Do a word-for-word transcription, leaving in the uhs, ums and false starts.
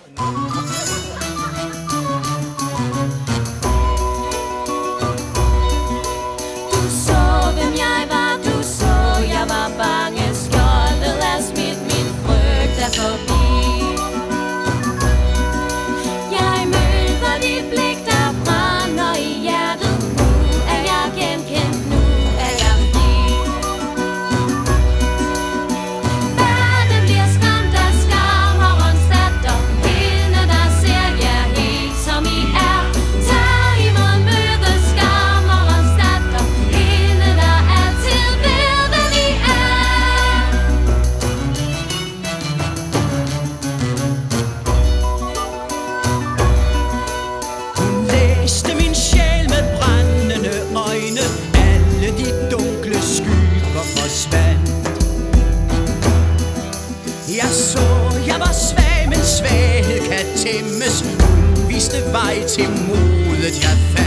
Du så, hvem jeg var, du så, jeg var bange. Skjoldet er smidt, min frygt er forbi. Jeg møder dit blik, der brænder i hjertet. Nu er jeg genkendt, nu er jeg fri. Verden bliver skræmt af skammerens datter. Hende, der ser jer helt som I er. Tag imod møde skammerens datter. Hende, der altid ved, hvem I er. Hun læste min sjæl med brændende øjne. Alle de dunkle skygger forsvandt. Jeg så, jeg var svag, men svaghed kan tæmmes. Hun viste vej til modet, jeg fandt.